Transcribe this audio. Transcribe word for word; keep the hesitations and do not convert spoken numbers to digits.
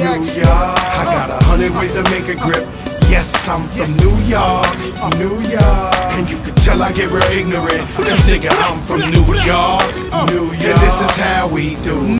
New York. I got a hundred ways to make a grip. Yes, I'm from New York, New York. And you can tell I get real ignorant, cause nigga, I'm from New York, New York. And this is how we do.